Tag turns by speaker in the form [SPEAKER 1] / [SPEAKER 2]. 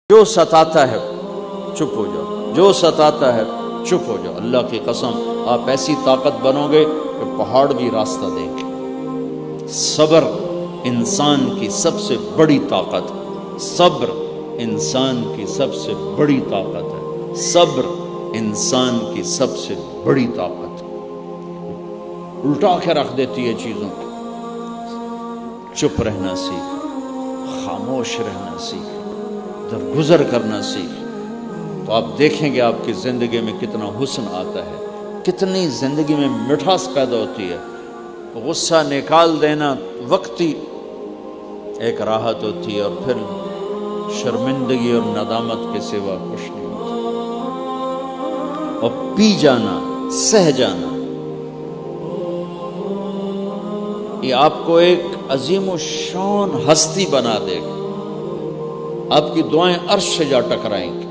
[SPEAKER 1] جو ستاتا ہے چپ ہو جاؤ، جو ستاتا ہے چپ ہو جاؤ۔ اللہ کی قسم آپ ایسی طاقت بنو گے کہ پہاڑ بھی راستہ دیں گے۔ صبر انسان کی سب سے بڑی طاقت ہے، صبر انسان کی سب سے بڑی طاقت ہے، صبر انسان کی سب سے بڑی طاقت ہے۔ الٹا کے رکھ دیتی ہے چیزوں کو۔ چپ رہنا سیکھ، خاموش رہنا سیکھ، درگزر کرنا سیکھ، تو آپ دیکھیں گے آپ کی زندگی میں کتنا حسن آتا ہے، کتنی زندگی میں مٹھاس پیدا ہوتی ہے۔ غصہ نکال دینا وقتی ایک راحت ہوتی ہے، اور پھر شرمندگی اور ندامت کے سوا کچھ نہیں ہوتا۔ اور پی جانا، سہ جانا، یہ آپ کو ایک عظیم و شان ہستی بنا دے گا۔ آپ کی دعائیں عرش سے جا ٹکرائیں گی۔